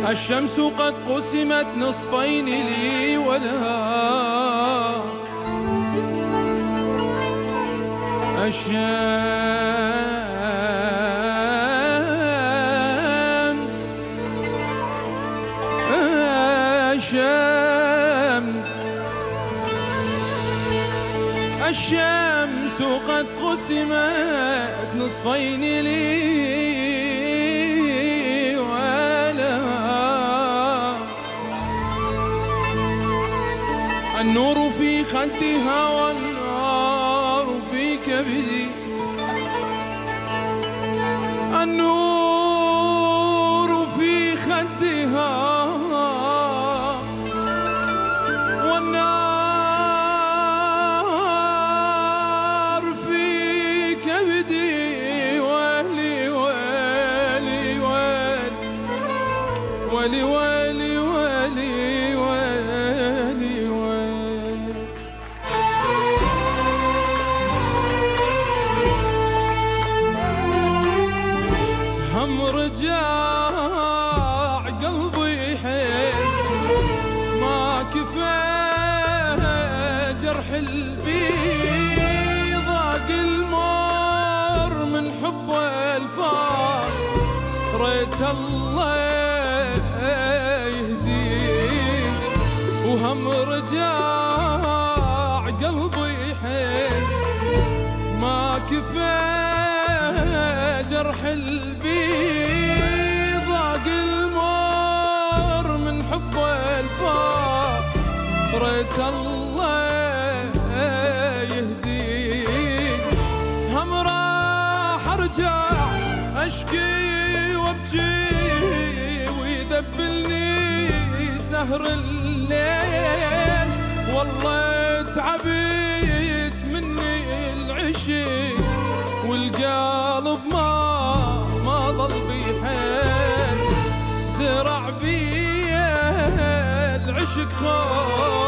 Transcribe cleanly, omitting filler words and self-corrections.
الشمس قد قسمت نصفين لي ولها الشمس قد قسمت نصفين لي ولها النور في خدها والنار في كبدي النور في خدها والنار في كبدي ولي ولي ولي ولي ولي ولي ولي هم رجاع قلبي حيل ما كفى جرح البيض ضاق المر من حب والفار ريت الله يهديك وهم رجاع قلبي حيل ما كفى جرح البيض ضاق المر من حب والفار ريت الله يهديك هم راح ارجع اشكي وابكي ويذبلني سهر الليل والله تعبيت مني العشق والقلب ما ضل بيحن زرع بي العشق خوف